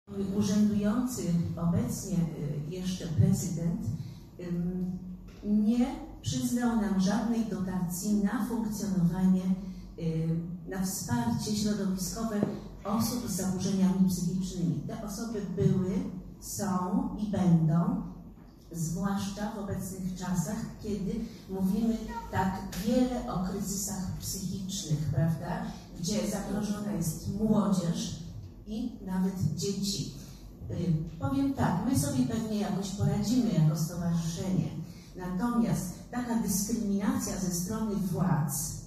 Urzędujący obecnie jeszcze prezydent nie przyznał nam żadnej dotacji na funkcjonowanie, na wsparcie środowiskowe osób z zaburzeniami psychicznymi. Te osoby były, są i będą, zwłaszcza w obecnych czasach, kiedy mówimy tak wiele o kryzysach psychicznych, prawda, gdzie zagrożona jest młodzież i nawet dzieci. Powiem tak, my sobie pewnie jakoś poradzimy jako stowarzyszenie, natomiast taka dyskryminacja ze strony władz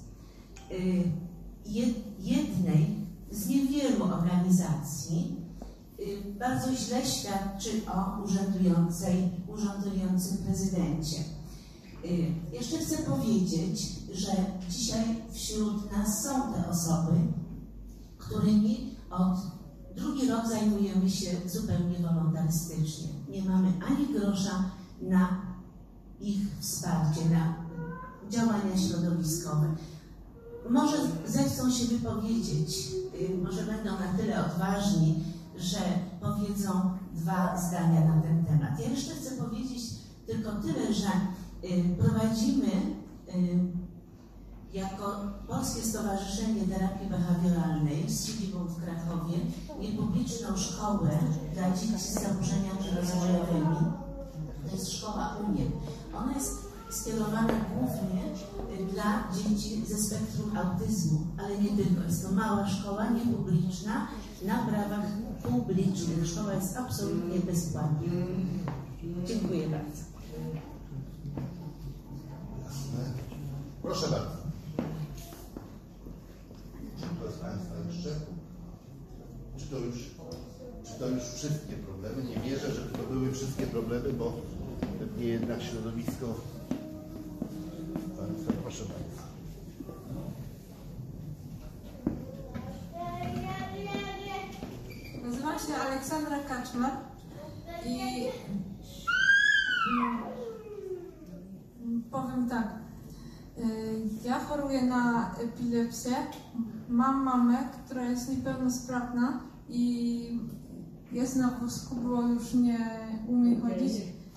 jednej z niewielu organizacji bardzo źle świadczy o urzędującym prezydencie. Jeszcze chcę powiedzieć, że dzisiaj wśród nas są te osoby, którymi od drugi rok zajmujemy się zupełnie wolontarystycznie. Nie mamy ani grosza na ich wsparcie, na działania środowiskowe. Może zechcą się wypowiedzieć, może będą na tyle odważni, że powiedzą dwa zdania na ten temat. Ja jeszcze chcę powiedzieć tylko tyle, że prowadzimy jako Polskie Stowarzyszenie Terapii Behawioralnej z siedzibą w Krakowie niepubliczną szkołę dla dzieci z zaburzeniami rozwojowymi. To jest szkoła UNIE. Ona jest skierowana głównie dla dzieci ze spektrum autyzmu, ale nie tylko. Jest to mała szkoła, niepubliczna, na prawach publicznych. Szkoła jest absolutnie bezpłatna. Dziękuję bardzo. Proszę bardzo. Kto z Państwa jeszcze? Czy to już wszystkie problemy? Nie wierzę, że to były wszystkie problemy, bo pewnie jednak środowisko... Proszę Państwa. Nazywam się Aleksandra Kaczmar i powiem tak. Ja choruję na epilepsję. Mam mamę, która jest niepełnosprawna i jest na wózku, bo już nie umie chodzić,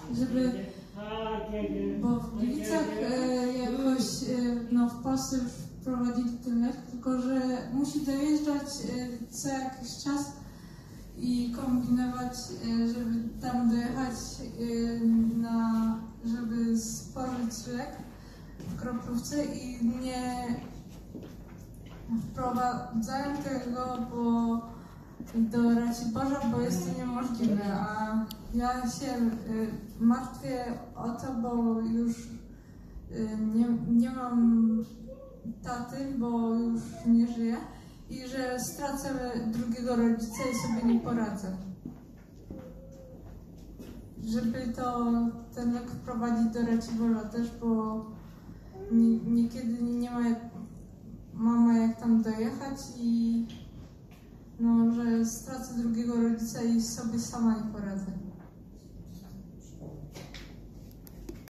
bo w Gliwicach jakoś w Polsce już wprowadzili ten lek, tylko że musi dojeżdżać co jakiś czas i kombinować, żeby tam dojechać, żeby spożyć lek w kroplówce i nie wprowadzają tego do Raciborza, bo jest to niemożliwe, a ja się martwię o to, bo już nie mam taty, bo już nie żyje i że stracę drugiego rodzica i sobie nie poradzę. Żeby ten lek wprowadzić do Raciborza też, bo niekiedy nie ma mama jak tam dojechać i że stracę drugiego rodzica i sobie sama nie poradzę.